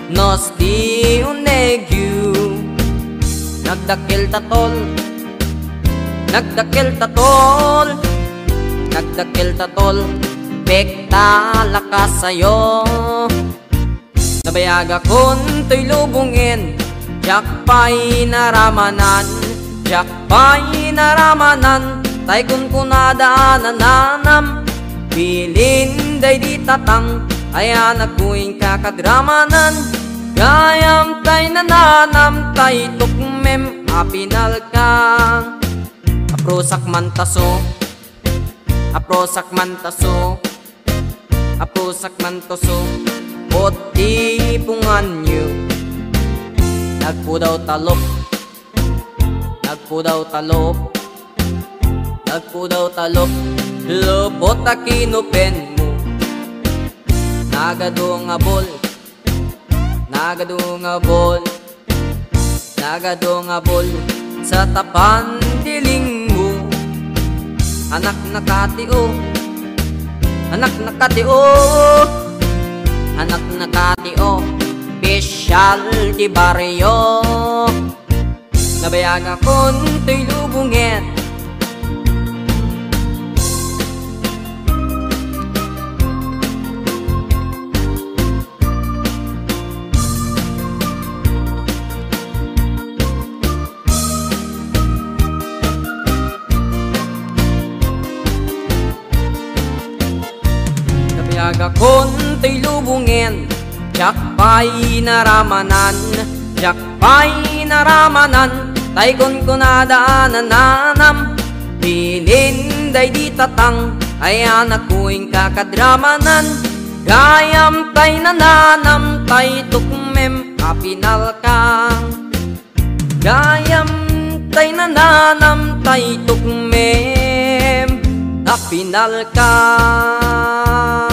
nos di unegyu. Nagdakil tatol, nagdakil tatol, nagdakil tatol, bekta lakas sa'yo. Nabayaga kun to'y lubungin, jak pa'y naramanan, jak pa'y naramanan, tay kun kunadaanan nanam, bilin day di tatang, ayan akuing kakadramanan, gayam tay nananam, tay tukmem apinal kang. Aprosak mantaso, aprosak mantaso, aprosak mantaso, poti punganyo. Nagpudaw talop, nagpudaw talop, nagpudaw talop, lupot a kinupen mo. Nagadungabol, nagadungabol, nagadungabol sa tapan diling mo. Anak nakatio, anak nakatio, anak nakatio, special di baryo. Nabayaga kun to'y lubungin, nabayaga kun to'y lubungin, jak pa'y naramanan, jak pa'y naramanan, tay kun kunadaanan nanam, bilin day di tatang, ayan akuing kakadramanan, gayam tay nananam, tay tukmem apinal kang. Gayam tay nananam, tay tukmem apinal kang.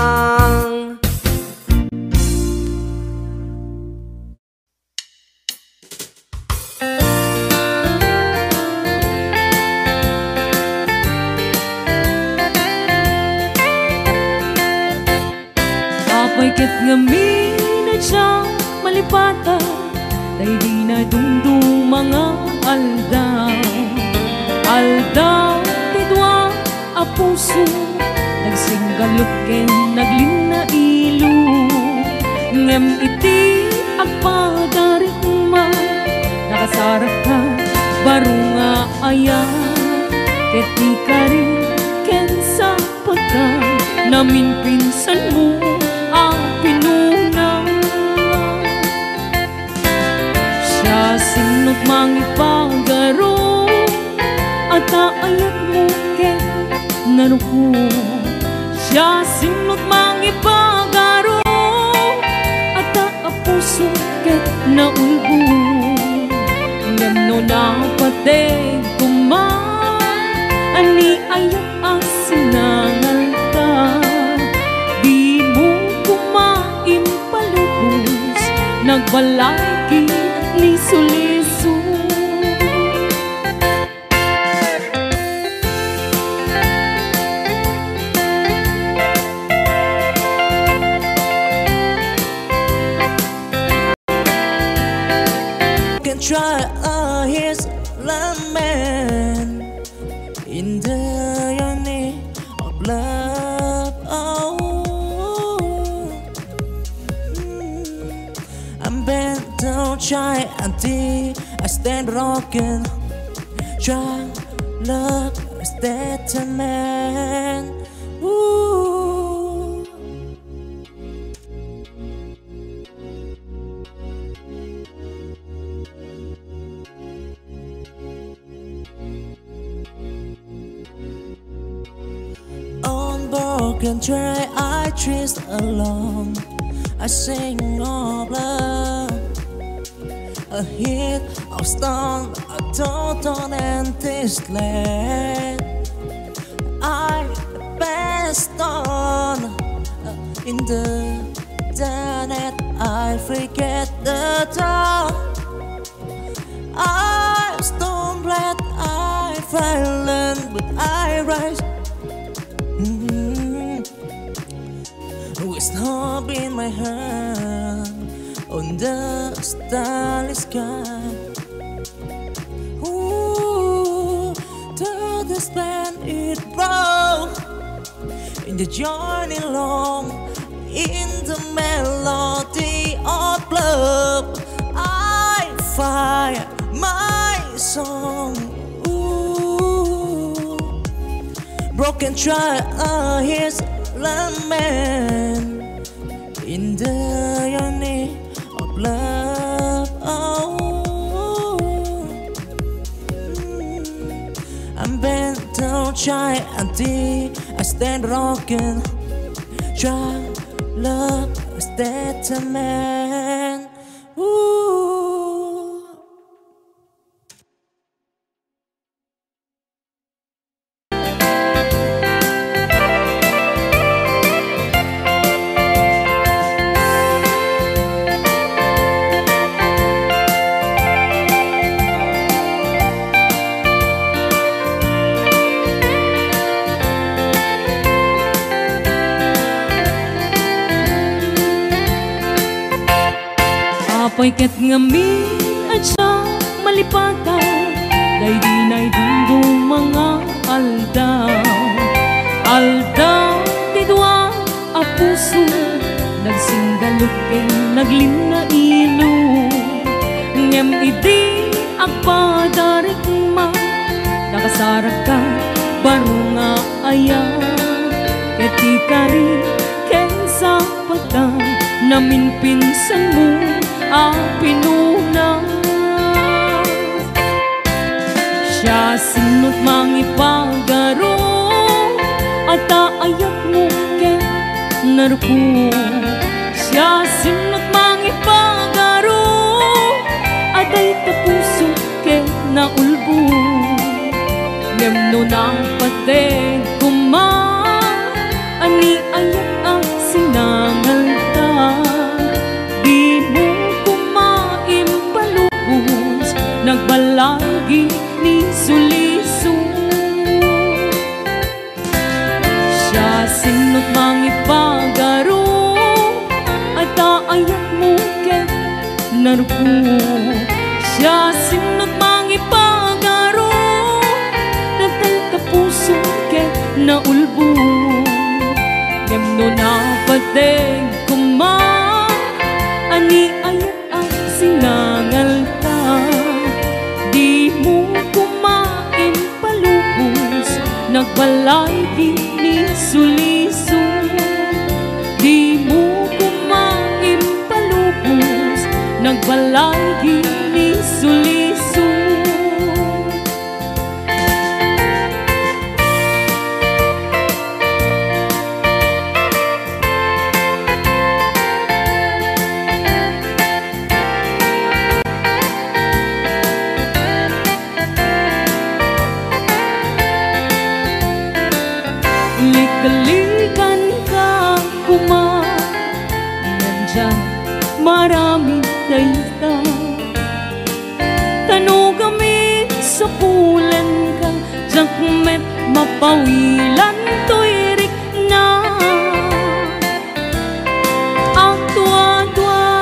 Pagkat ngamin na siyang malipatan, tay di na dumdum mga aldaw. Aldaw, tidwa, a puso, nagsinggalot ken naglina ilo. Ngem iti agpadarit man, nakasarap ka, baro nga ayan. Ket di ka rin ken sa pagka, namin pinsan mo ang pinuna. Siya sinot mangipagaro, at aayat mo ken naruko. Siya sinot mangipagaro, at aapuso ken naulbo. Ngano na patay kuman, ani ayat asinangal ka. Di mo kumain palubos, nagbalaki liso-liso. Can try his lament in the journey of love. I'm bent, don't try until I stand broken. Try love is that a man. Ooh. On broken tray I traced along, I sing of love, a hit of stone, a total and this land. I passed on in the internet, I forget the time. I stumbled, I fallen, but I rise. With hope in my hand, in the starless sky. Ooh, through the span it broke in the journey long, in the melody of love. I fire my song. Ooh, broken try his lament in the journey of love. Oh, I'm bent down, try until I stand broken. Try love is dead to man. Ooh. Apoy ket ngami at siya malipatan, daydi dungdung mga aldaw. Aldaw ti dua a puso, nagsinggalok ken naglina ilo. Ngem idi agpadarik ma, nakasarak ka baro nga aya. Ket ikari ken sa pagkan namin pinsan mo pinuna. Siya sinot mangipagaro at aayat mo ken narko. Siya sinot mangipagaro at ay tapuso ken naulbo. Nemno ng pateng kuma ani ayat ang sinangal ta. Di mo nagbalagi ni suliso. Siya sinot mangipagaro at aayat mo ken narko. Siya sinot mangipagaro natay kapuso ken naulbo. Nemno na pateng kuma ani ayat ang sinangal ta. Di mo kumain palubos, nagbalay di ni suliso. Di mo kumain palubos, nagbalay di ni suliso. Likalikan ka kuma, nandyan marami dayta. Tano kami sa pulan ka, jakmet mapawilan tuirik na. Ang tua-tua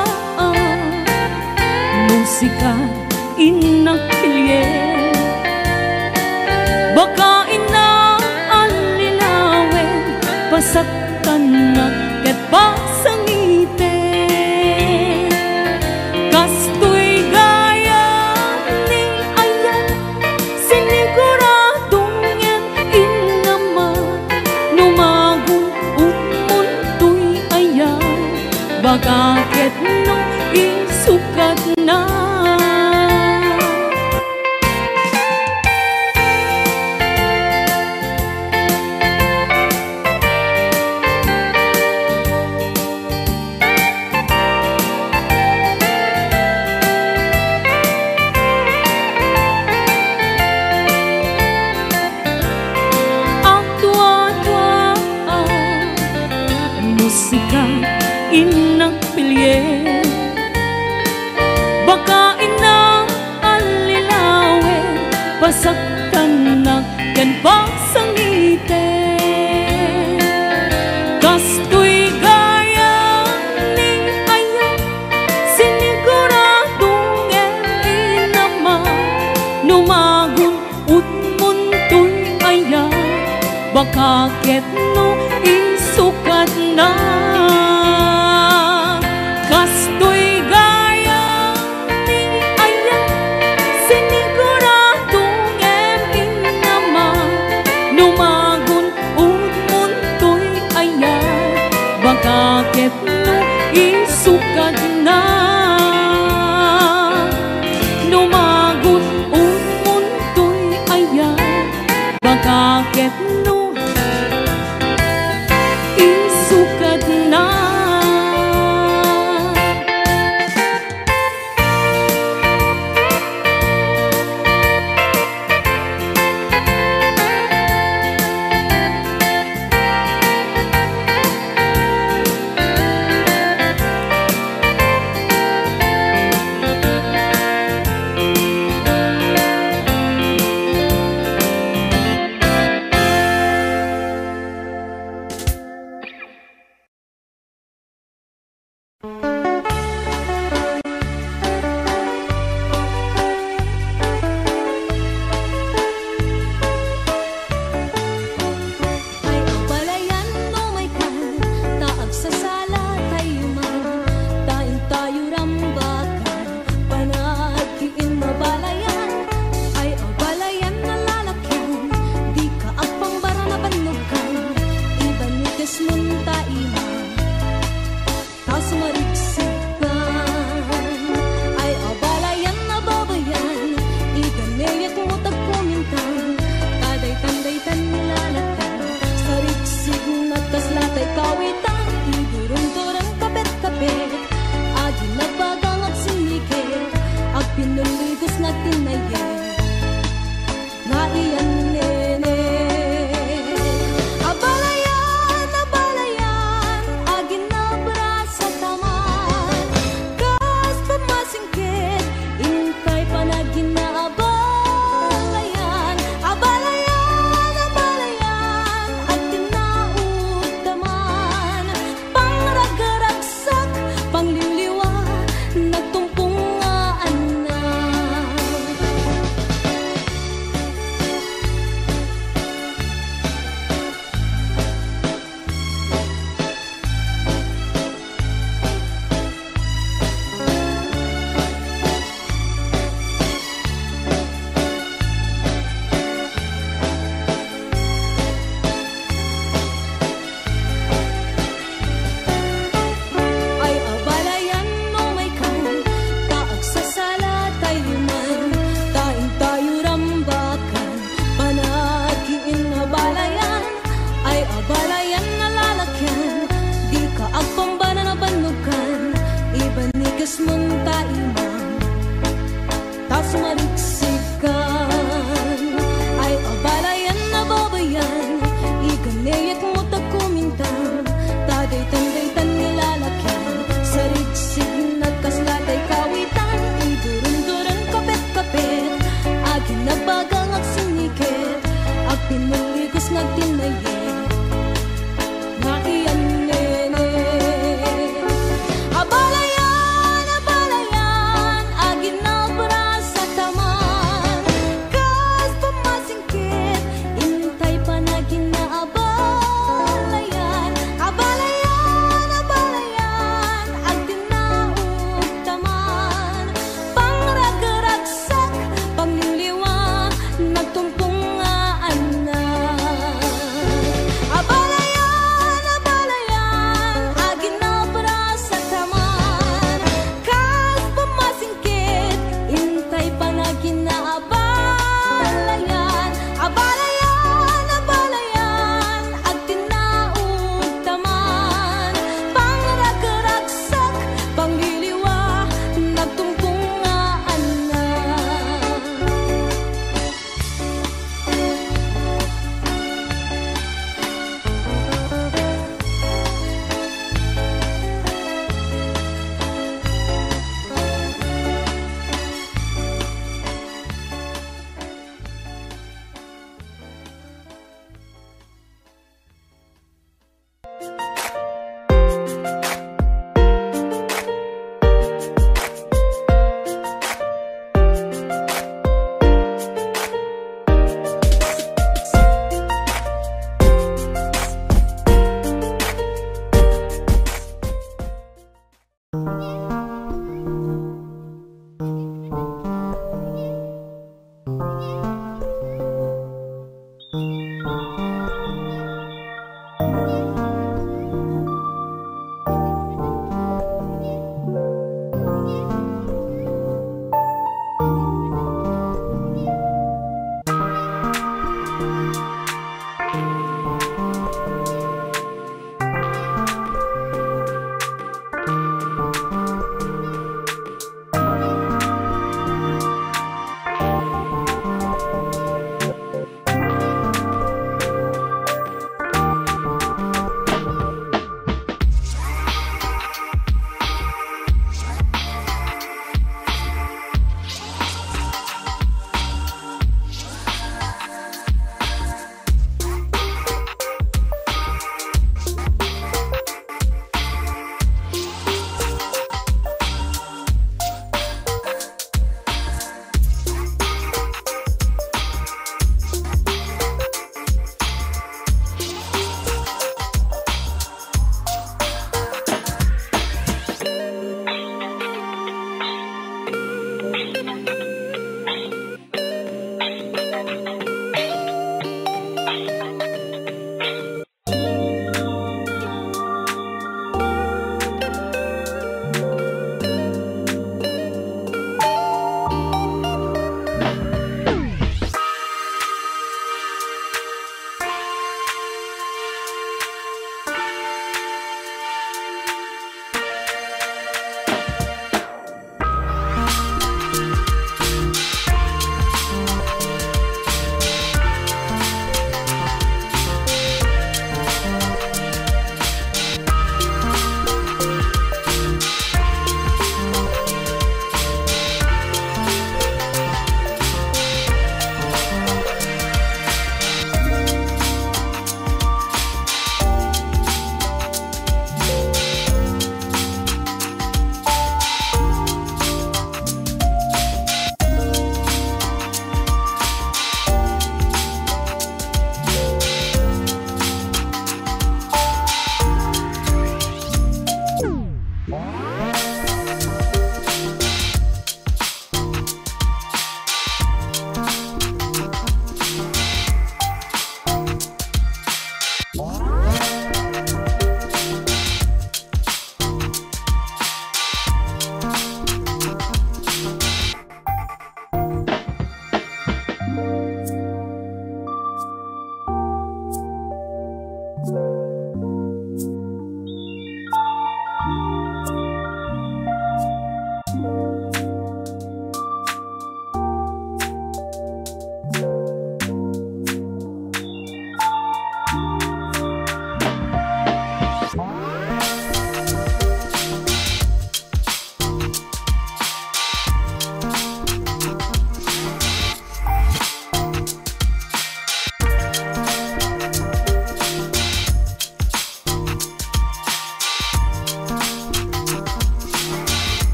musika inakilye, baka pasaktan na ket pasangite. Kastoy gaya ning ayan, siniguradong yan inaman. Numagong umuntoy ayan, baka ket nung isukat na. Musika inang pilye, baka inang alilawe, pasaktan na yan pasangite. Kastoy gaya ning ayan, sinig numagun utmuntoy aya bakaket no isukat na kastoy gaya ning aya siniguradong eming nama numagun utmuntoy aya bakaket no isukat na numagun utmuntoy aya bakaket no isukat na.